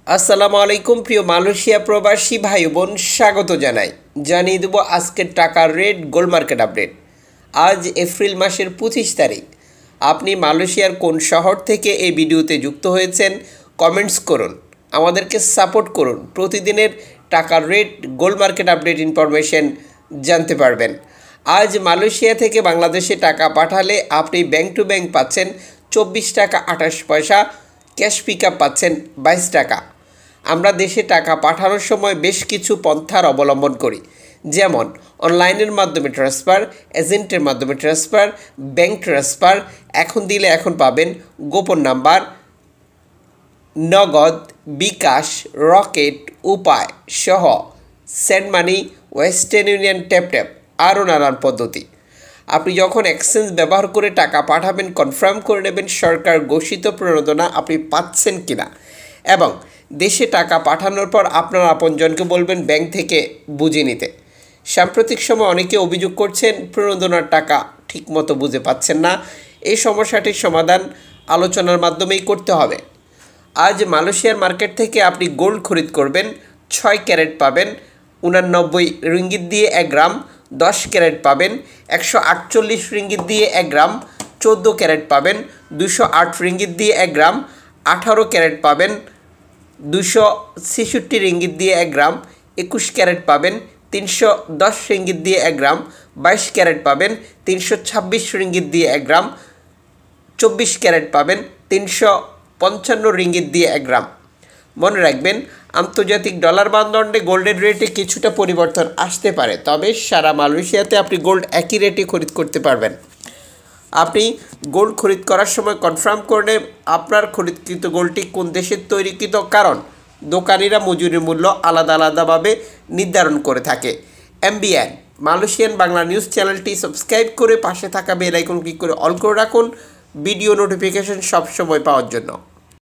আসসালামু আলাইকুম প্রিয় মালয়েশিয়া প্রবাসী ভাই বোন, স্বাগত জানিয়ে দেব আজকের টাকার রেট গোল্ড মার্কেট আপডেট। আজ এপ্রিল মাসের 25 তারিখ। আপনি মালয়েশিয়ার কোন শহর থেকে এই ভিডিওতে যুক্ত হয়েছেন কমেন্টস করুন, আমাদেরকে সাপোর্ট করুন। প্রতিদিনের টাকার rate gold market update information জানতে পারবেন। আজ মালয়েশিয়া থেকে বাংলাদেশে টাকা পাঠালে আপনি ব্যাংক টু ব্যাংক পাচ্ছেন 24 টাকা 28 পয়সা, ক্যাশ পিক আপ পাচ্ছেন 22 টাকা। আমরা দেশে টাকা পাঠানোর সময় বেশ কিছু পন্থার অবলম্বন করি, যেমন অনলাইনের মাধ্যমে ট্রান্সফার, এজেন্টের মাধ্যমে ট্রান্সফার, ব্যাংক ট্রান্সফার। এখন দিলে এখন পাবেন গোপন নাম্বার, নগদ, বিকাশ, রকেট, উপায় সহ send money, Western Union, Tap আরও নানান পদ্ধতি। আপনি যখন এক্সচেঞ্জ ব্যবহার করে টাকা পাঠাবেন কনফার্ম করে নেবেন সরকার ঘোষিত প্রণোদনা আপনি পাচ্ছেন কিনা, এবং দেশে টাকা পাঠানোর পর আপনার আপনজনকে বলবেন ব্যাংক থেকে বুঝে নিতে। সাম্প্রতিক সময় অনেকে অভিযোগ করছেন প্রণোদনার টাকা ঠিকমতো বুঝে পাচ্ছেন না। এই সমস্যাটির সমাধান আলোচনার মাধ্যমেই করতে হবে। আজ মালয়েশিয়ার মার্কেট থেকে আপনি গোল্ড খরিদ করবেন, 6 ক্যারেট পাবেন 89 রিঙ্গিত দিয়ে 1 গ্রাম, 10 ক্যারেট পাবেন 148 রিঙ্গিত দিয়ে 1 গ্রাম, 14 ক্যারেট পাবেন 208 রিঙ্গিত দিয়ে 1 গ্রাম, 18 ক্যারেট পাবেন 266 রিঙ্গিত দিয়ে 1 গ্রাম, 21 ক্যারেট পাবেন 310 রিঙ্গিত দিয়ে 1 গ্রাম, 22 ক্যারেট পাবেন 326 রিঙ্গিত দিয়ে 1 গ্রাম, 24 ক্যারেট পাবেন 355 রিঙ্গিত দিয়ে 1 গ্রাম। মনে রাখবেন, আন্তর্জাতিক ডলার মানদণ্ডে গোল্ডের রেটে কিছুটা পরিবর্তন আসতে পারে, তবে সারা মালয়েশিয়াতে আপনি গোল্ড একই রেটে খরিদ করতে পারবেন। আপনি গোল্ড খরিদ করার সময় কনফার্ম করে আপনার খরিদকৃত গোল্ডটি কোন দেশের তৈরিকৃত, কারণ দোকানিরা মজুরি মূল্য আলাদা আলাদাভাবে নির্ধারণ করে থাকে। MBN মালয়েশিয়ান বাংলা নিউজ চ্যানেলটি সাবস্ক্রাইব করে পাশে থাকা বেল আইকন ক্লিক করে অল করে রাখুন ভিডিও নোটিফিকেশন সবসময় পাওয়ার জন্য।